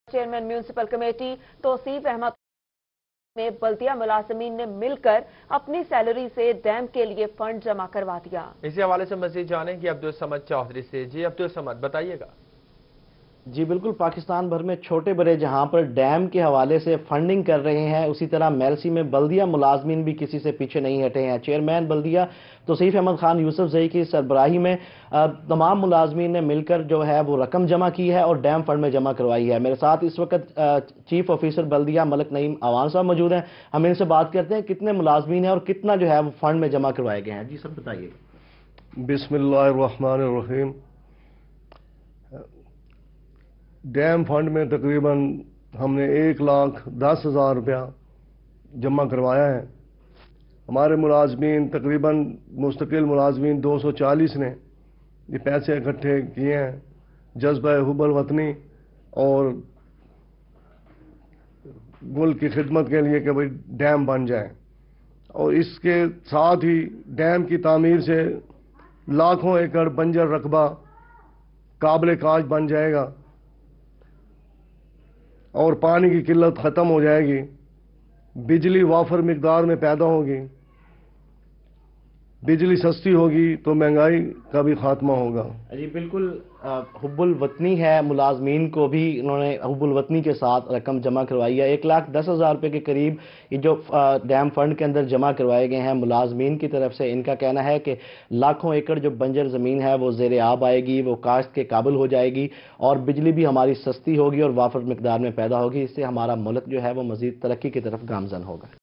Chairman municipal committee Tauseef Ahmed में बल्दिया मुलाजमीन ने मिलकर अपनी सैलरी से डैम के लिए फंड जमा करवा दिया। इसी हवाले से मजीद जानेंगे अब्दुल समद चौधरी से। जी अब्दुल समद, बताइएगा। जी बिल्कुल, पाकिस्तान भर में छोटे बड़े जहां पर डैम के हवाले से फंडिंग कर रहे हैं, उसी तरह मेलसी में बल्दिया मुलाजमीन भी किसी से पीछे नहीं हटे हैं। चेयरमैन बल्दिया तौसीफ अहमद खान यूसुफ जई की सरबराही में तमाम मुलाजमीन ने मिलकर जो है वो रकम जमा की है और डैम फंड में जमा करवाई है। मेरे साथ इस वक्त चीफ ऑफिसर बल्दिया मलिक नईम अवान साहब मौजूद हैं। हम इनसे बात करते हैं कितने मुलाजमीन हैं और कितना जो है वो फंड में जमा करवाए गए हैं। जी सर बताइए। बिस्मिल्लाहिर्रहमानिर्रहीम। डैम फंड में तकरीबन हमने 1,10,000 रुपया जमा करवाया है। हमारे मुलाजमीन तकरीबन मुस्तकिल मुलाजमीन 240 ने ये पैसे इकट्ठे किए हैं जज्बा हुब्बुल वतनी और मुल्क की खिदमत के लिए कि भाई डैम बन जाए, और इसके साथ ही डैम की तामीर से लाखों एकड़ बंजर रकबा काबिल काश बन जाएगा और पानी की किल्लत ख़त्म हो जाएगी, बिजली वाफर मिकदार में पैदा होगी, बिजली सस्ती होगी तो महंगाई का भी खात्मा होगा। जी बिल्कुल, हुब्बुल वतनी है, मुलाजमीन को भी इन्होंने हुब्बुल वतनी के साथ रकम जमा करवाई है। 1,10,000 रुपये के करीब ये जो डैम फंड के अंदर जमा करवाए गए हैं मुलाजमीन की तरफ से। इनका कहना है कि लाखों एकड़ जो बंजर ज़मीन है वो ज़ेर आब आएगी, वो काश्त के काबिल हो जाएगी और बिजली भी हमारी सस्ती होगी और वाफर मिकदार में पैदा होगी। इससे हमारा मुल्क जो है वो मज़ीद तरक्की की तरफ गामज़न होगा।